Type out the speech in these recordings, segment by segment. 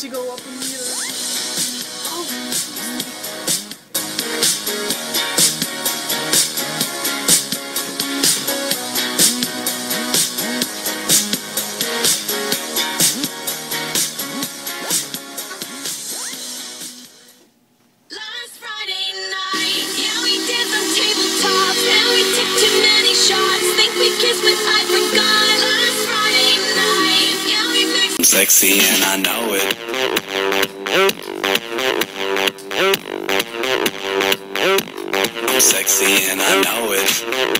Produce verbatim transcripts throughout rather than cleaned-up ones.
she go up and meet her. Oh. I'm sexy and I know it. I'm sexy and I know it.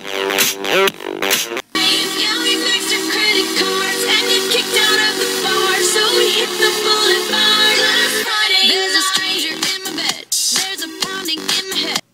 Yeah, we maxed our credit cards and get kicked out of the bar, so we hit the boulevard. Last Friday, there's a stranger in my bed. There's a pounding in my head.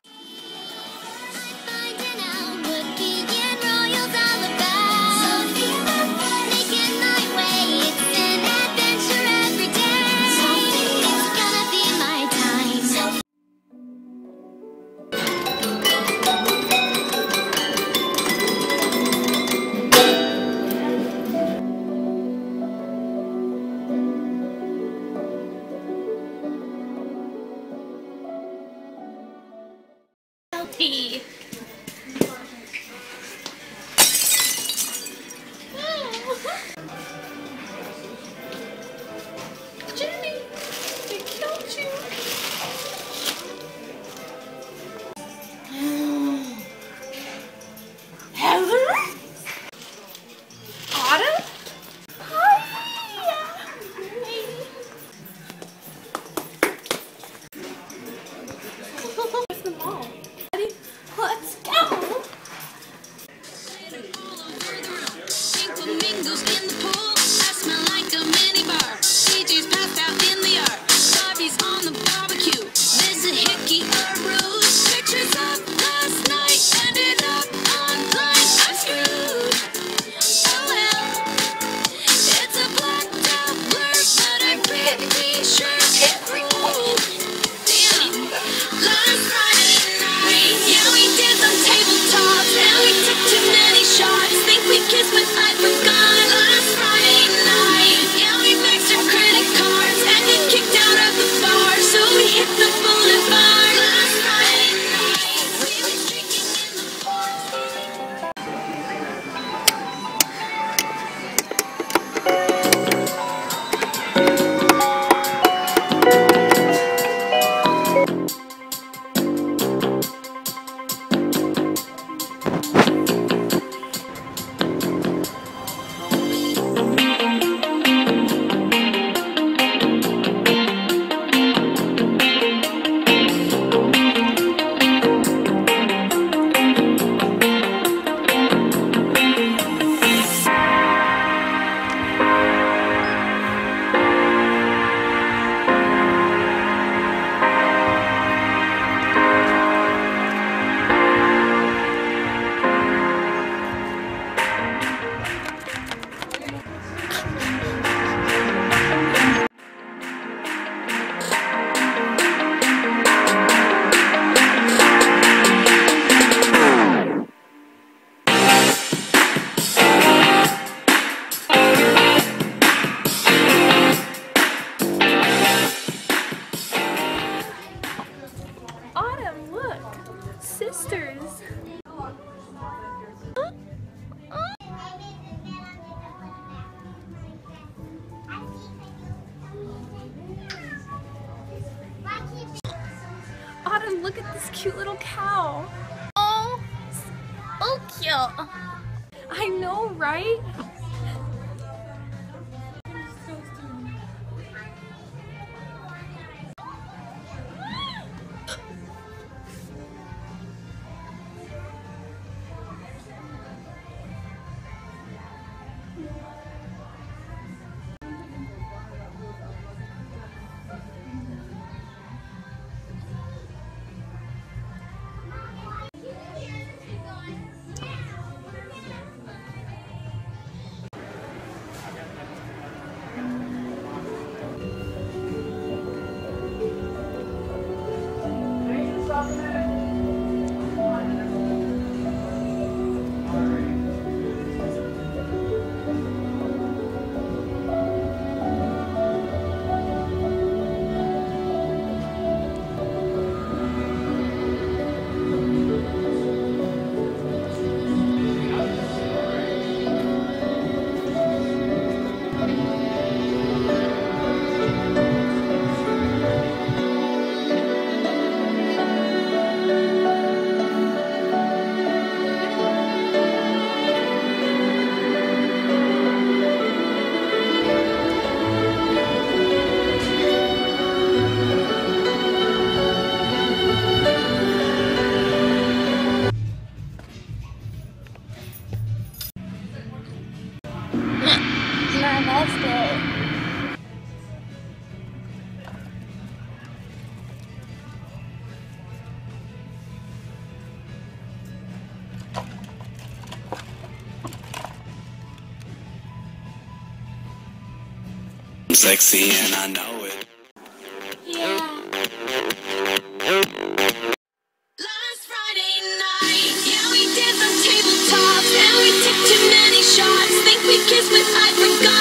Tea. Jimmy, they killed you. Heather? Autumn? Hi. Where's the mall? Let's go! Flamingos in the pool. I smell like a mini bar. D J's passed out in the yard. Bobby's on the barbecue. There's a hickey or ruse. Pictures of last night ended up online. I'm screwed. Oh well. It's a blacked out blur, but I'm pretty sure it ruled. Damn. Last Friday night, yeah, we did some tabletops and we took too many shots. Think we kissed, but I forgot. Last Friday night, yeah, we maxed our credit cards and get kicked out of the bar, so we hit the boulevard. Last Friday night, we were drinking in the park. Autumn, look! Sisters! Autumn, look at this cute little cow! Oh! So cute! I know, right? sexy and I know it. Yeah. Last Friday night, yeah, we did some tabletops, and we took too many shots. Think we kissed, but I forgot.